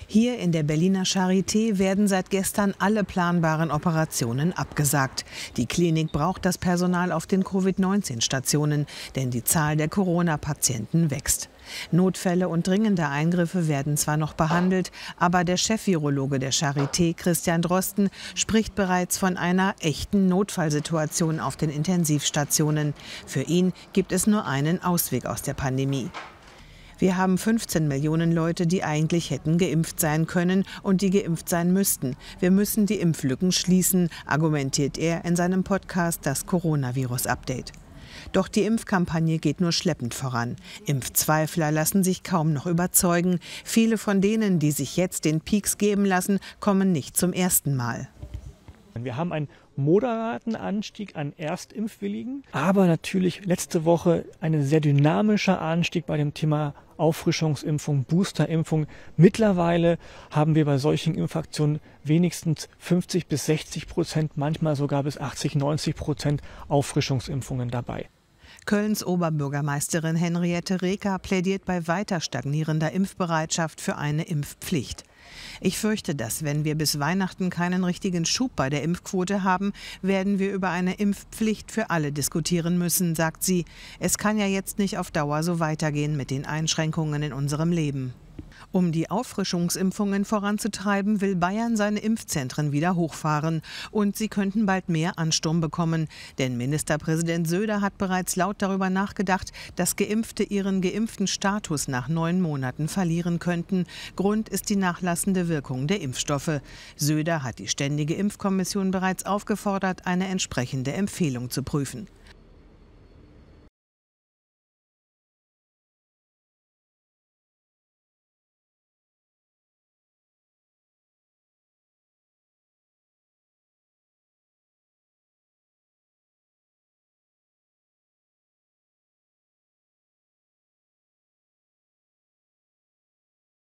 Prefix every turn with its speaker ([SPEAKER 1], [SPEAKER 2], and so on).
[SPEAKER 1] Hier in der Berliner Charité werden seit gestern alle planbaren Operationen abgesagt. Die Klinik braucht das Personal auf den Covid-19-Stationen, denn die Zahl der Corona-Patienten wächst. Notfälle und dringende Eingriffe werden zwar noch behandelt, aber der Chefvirologe der Charité, Christian Drosten, spricht bereits von einer echten Notfallsituation auf den Intensivstationen. Für ihn gibt es nur einen Ausweg aus der Pandemie. Wir haben 15 Millionen Leute, die eigentlich hätten geimpft sein können und die geimpft sein müssten. Wir müssen die Impflücken schließen, argumentiert er in seinem Podcast Das Coronavirus-Update. Doch die Impfkampagne geht nur schleppend voran. Impfzweifler lassen sich kaum noch überzeugen. Viele von denen, die sich jetzt den Peaks geben lassen, kommen nicht zum ersten Mal.
[SPEAKER 2] Wir haben einen moderaten Anstieg an Erstimpfwilligen, aber natürlich letzte Woche ein sehr dynamischer Anstieg bei dem Thema Auffrischungsimpfung, Boosterimpfung. Mittlerweile haben wir bei solchen Impfaktionen wenigstens 50-60%, manchmal sogar bis 80-90% Auffrischungsimpfungen dabei.
[SPEAKER 1] Kölns Oberbürgermeisterin Henriette Reker plädiert bei weiter stagnierender Impfbereitschaft für eine Impfpflicht. Ich fürchte, dass wenn wir bis Weihnachten keinen richtigen Schub bei der Impfquote haben, werden wir über eine Impfpflicht für alle diskutieren müssen, sagt sie. Es kann ja jetzt nicht auf Dauer so weitergehen mit den Einschränkungen in unserem Leben. Um die Auffrischungsimpfungen voranzutreiben, will Bayern seine Impfzentren wieder hochfahren. Und sie könnten bald mehr Ansturm bekommen. Denn Ministerpräsident Söder hat bereits laut darüber nachgedacht, dass Geimpfte ihren geimpften Status nach 9 Monaten verlieren könnten. Grund ist die nachlassende Wirkung der Impfstoffe. Söder hat die Ständige Impfkommission bereits aufgefordert, eine entsprechende Empfehlung zu prüfen.